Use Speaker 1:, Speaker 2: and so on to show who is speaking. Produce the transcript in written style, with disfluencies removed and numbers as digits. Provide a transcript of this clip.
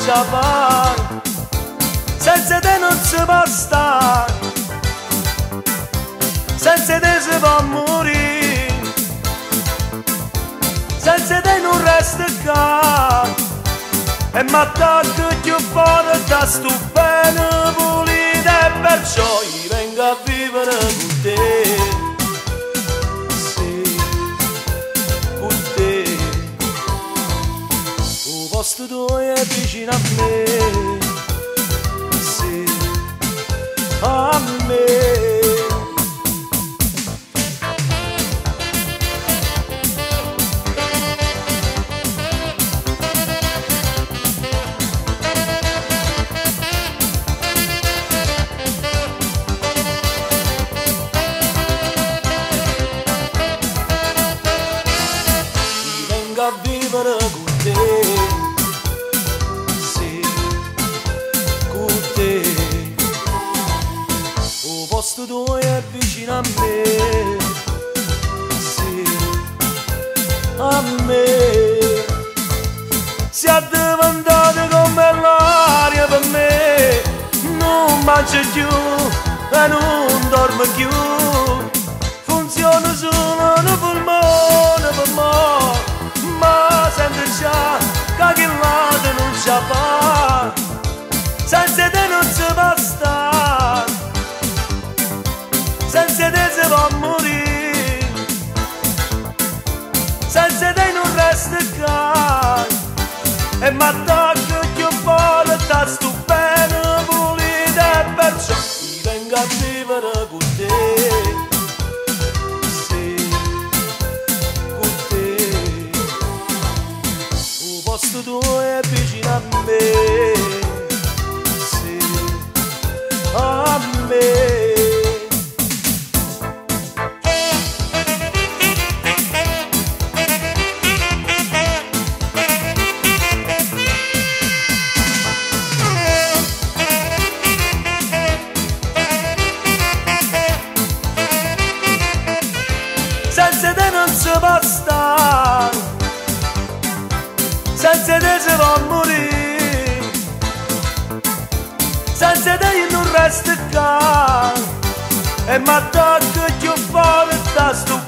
Speaker 1: si fa, senza te non si può stare, senza te si può morire, senza te non resta qua, e mi attacco più forte da sto bene pulito, e perciò io vengo a vivere con te. Il posto tuo è vicino a me, sì, a me. Io vengo a vivere con te. Il posto tuo è vicino a me, sì, a me. Si è diventato come l'aria per me, non mangio più e non dormo più, funziona solo un polmone per me, ma sento già che chi lato non ci fa, senza te non si può stare, senza te si può morire, senza te non resta qua, e mi attacco più forte da sto bene pulito, e perciò io vengo a vivere con te, sì, con te. Il posto tuo è vicino a me, sì, a me. Senza te non si può stare, senza te si può morire, senza te io non resto qua, e mi attacco più forte da sto